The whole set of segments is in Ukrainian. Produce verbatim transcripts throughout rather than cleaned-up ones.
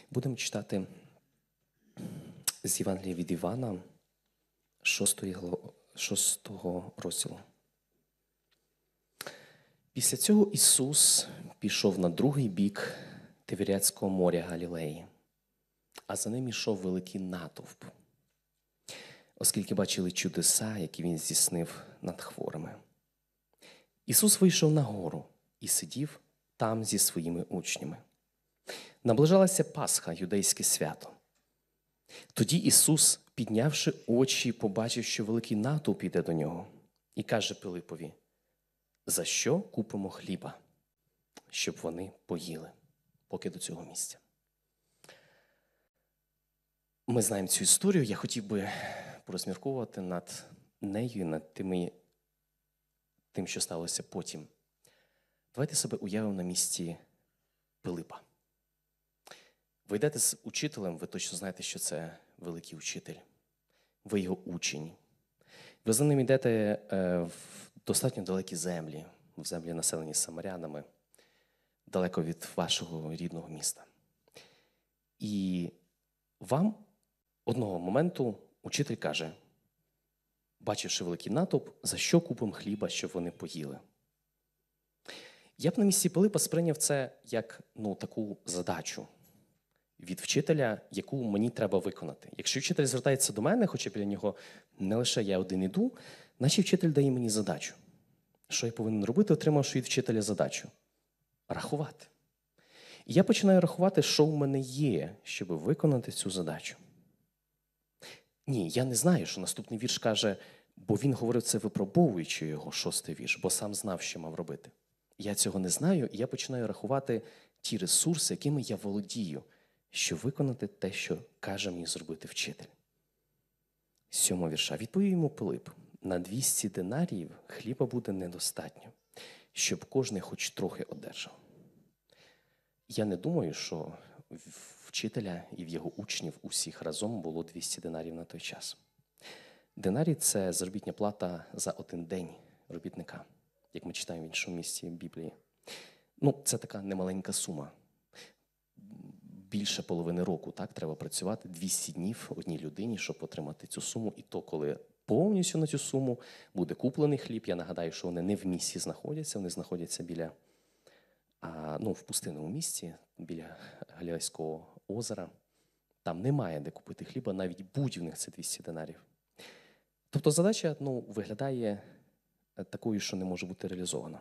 Будемо читати з Євангелія від Івана, шостого розділу. Після цього Ісус пішов на другий бік Тиверіадського моря Галілеї, а за ним ішов великий натовп, оскільки бачили чудеса, які Він здійснив над хворими. Ісус вийшов на гору і сидів там зі своїми учнями. Наближалася Пасха, юдейське свято. Тоді Ісус, піднявши очі, побачив, що великий натовп іде до нього, і каже Пилипові: «За що купимо хліба, щоб вони поїли?» Поки до цього місця. Ми знаємо цю історію. Я хотів би порозмірковувати над нею, над тими, тим, що сталося потім. Давайте себе уявимо на місці Пилипа. Ви йдете з учителем, ви точно знаєте, що це великий учитель. Ви його учень. Ви за ним йдете в достатньо далекі землі, в землі, населені самарянами, далеко від вашого рідного міста. І вам одного моменту учитель каже, бачивши великий натовп, за що купимо хліба, щоб вони поїли? Я б на місці Пилипа сприйняв це як ну, таку задачу від вчителя, яку мені треба виконати. Якщо вчитель звертається до мене, хоча біля нього не лише я один іду, наче вчитель дає мені задачу. Що я повинен робити, отримавши від вчителя задачу? Рахувати. І я починаю рахувати, що в мене є, щоб виконати цю задачу. Ні, я не знаю, що наступний вірш каже, бо він говорив це випробовуючи його, шостий вірш, бо сам знав, що мав робити. Я цього не знаю, і я починаю рахувати ті ресурси, якими я володію, щоб виконати те, що каже мені зробити вчитель. Сьомого вірша. Відповів йому Пилип: на двісті динаріїв хліба буде недостатньо, щоб кожний хоч трохи одержав. Я не думаю, що в вчителя і в його учнів усіх разом було двісті динарів на той час. Динарій – це заробітня плата за один день робітника, як ми читаємо в іншому місці Біблії. Ну, це така немаленька сума. Більше половини року, так, треба працювати двісті днів одній людині, щоб отримати цю суму. І то, коли повністю на цю суму буде куплений хліб, я нагадаю, що вони не в місті знаходяться, вони знаходяться біля, а, ну, в пустинному місці, біля Галілейського озера. Там немає де купити хліба, навіть будь в них це двісті динарів. Тобто задача, ну, виглядає такою, що не може бути реалізована.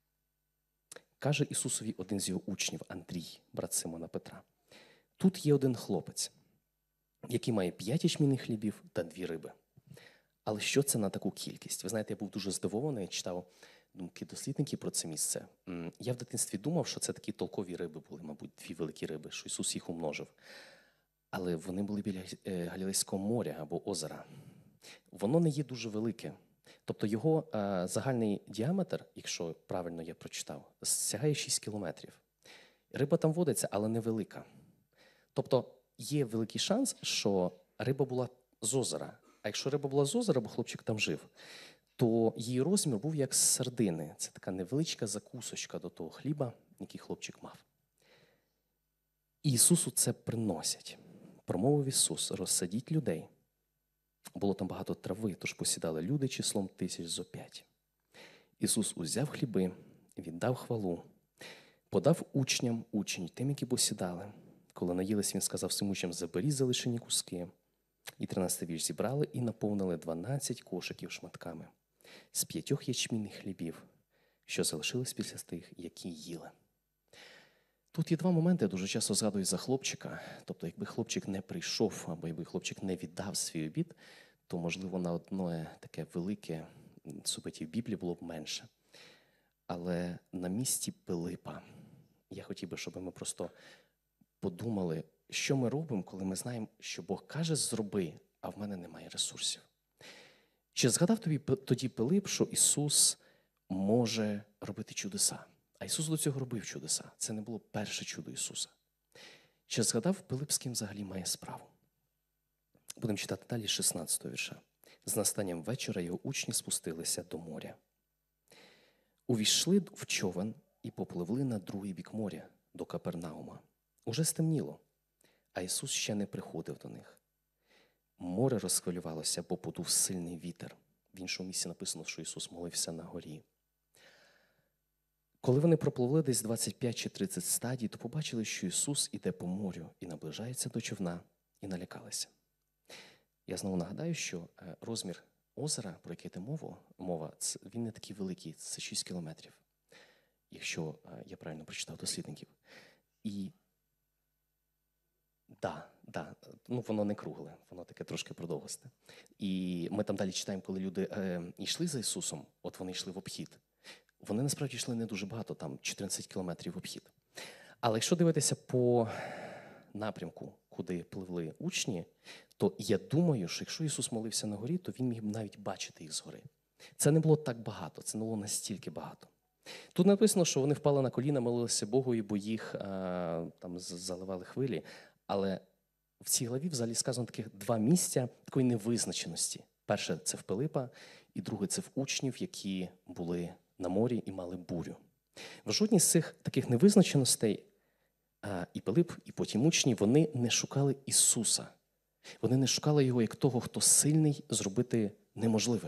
Каже Ісусові один з його учнів, Андрій, брат Симона Петра: тут є один хлопець, який має п'ять ячмінних хлібів та дві риби. Але що це на таку кількість? Ви знаєте, я був дуже здивований, читав думки дослідників про це місце. Я в дитинстві думав, що це такі толкові риби були, мабуть, дві великі риби, що Ісус їх умножив. Але вони були біля Галілейського моря або озера. Воно не є дуже велике. Тобто його а, загальний діаметр, якщо правильно я прочитав, сягає шість кілометрів. Риба там водиться, але невелика. Тобто є великий шанс, що риба була з озера. А якщо риба була з озера, бо хлопчик там жив, то її розмір був як сардини. Це така невеличка закусочка до того хліба, який хлопчик мав. І Ісусу це приносять. Промовив Ісус: розсадіть людей. Було там багато трави, тож посідали люди числом тисяч зо п'ять. Ісус узяв хліби, віддав хвалу, подав учням, учень тим, які посідали. Коли наїлись, він сказав своїм учням: заберіть залишені куски. І тринадцятий вірш: зібрали і наповнили дванадцять кошиків шматками з п'ятьох ячмінних хлібів, що залишились після тих, які їли. Тут є два моменти, я дуже часто згадую за хлопчика. Тобто, якби хлопчик не прийшов, або якби хлопчик не віддав свій обід, то, можливо, на одне таке велике супиті в Біблії було б менше. Але на місці Пилипа я хотів би, щоб ми просто подумали, що ми робимо, коли ми знаємо, що Бог каже «зроби», а в мене немає ресурсів. Чи згадав тобі тоді Пилип, що Ісус може робити чудеса? А Ісус до цього робив чудеса. Це не було перше чудо Ісуса. Чи згадав Пилип, з ким взагалі має справу? Будемо читати далі шістнадцятого вірша. З настанням вечора його учні спустилися до моря. Увійшли в човен і попливли на другий бік моря, до Капернаума. Уже стемніло. а Ісус ще не приходив до них. Море розхвилювалося, бо подув сильний вітер. В іншому місці написано, що Ісус молився на горі. Коли вони пропливли десь двадцять п'ять чи тридцять стадій, то побачили, що Ісус іде по морю і наближається до човна, і налякалися. Я знову нагадаю, що розмір озера, про яке йде мова, мова, він не такий великий, це шість кілометрів, якщо я правильно прочитав дослідників. І да, да, ну воно не кругле, воно таке трошки продовгосте. І ми там далі читаємо, коли люди е, йшли за Ісусом, от вони йшли в обхід. Вони насправді йшли не дуже багато, там чотирнадцять кілометрів в обхід. Але якщо дивитися по напрямку, куди пливли учні, то я думаю, що якщо Ісус молився на горі, то Він міг навіть бачити їх згори. Це не було так багато, це не було настільки багато. Тут написано, що вони впали на коліна, молилися Богу, бо їх а, там заливали хвилі. Але в цій главі взагалі сказано таких два місця такої невизначеності. Перше – це в Пилипа, і друге – це в учнів, які були на морі і мали бурю. В жодній з цих таких невизначеностей а, і Пилип, і потім учні, вони не шукали Ісуса. Вони не шукали Його як того, хто сильний зробити неможливе.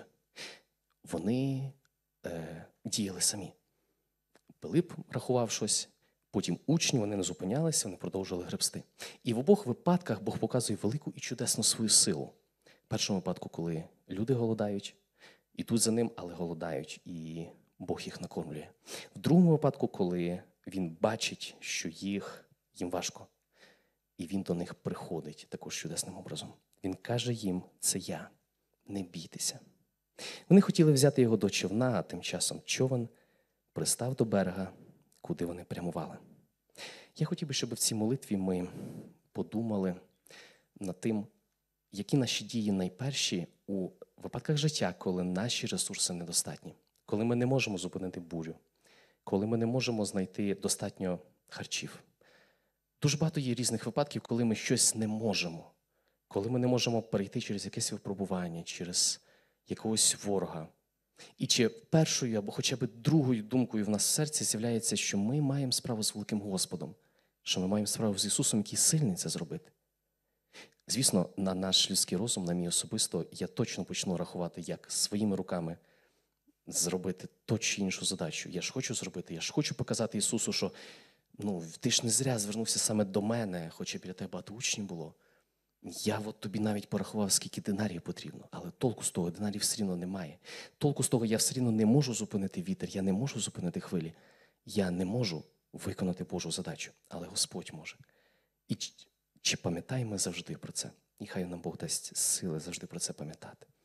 Вони е, діяли самі. Пилип рахував щось, потім учні, вони не зупинялися, вони продовжували гребсти. І в обох випадках Бог показує велику і чудесну свою силу. В першому випадку, коли люди голодають, ідуть за ним, але голодають, і Бог їх накормлює. В другому випадку, коли він бачить, що їх, їм важко, і він до них приходить також чудесним образом. Він каже їм: це я, не бійтеся. Вони хотіли взяти його до човна, а тим часом човен пристав до берега, куди вони прямували. Я хотів би, щоб в цій молитві ми подумали над тим, які наші дії найперші у випадках життя, коли наші ресурси недостатні, коли ми не можемо зупинити бурю, коли ми не можемо знайти достатньо харчів. Дуже багато є різних випадків, коли ми щось не можемо, коли ми не можемо перейти через якесь випробування, через якогось ворога. І чи першою або хоча б другою думкою в нас в серці з'являється, що ми маємо справу з великим Господом, що ми маємо справу з Ісусом, який сильний це зробити. Звісно, на наш людський розум, на мій особисто, я точно почну рахувати, як своїми руками зробити ту чи іншу задачу. Я ж хочу зробити, я ж хочу показати Ісусу, що ну, ти ж не зря звернувся саме до мене, хоча біля тебе багато учнів було. Я от тобі навіть порахував, скільки динарів потрібно, але толку з того динарів все рівно немає. Толку з того я все рівно не можу зупинити вітер, я не можу зупинити хвилі. Я не можу виконати Божу задачу, але Господь може. І чи, чи пам'ятаємо ми завжди про це? І хай нам Бог дасть сили завжди про це пам'ятати.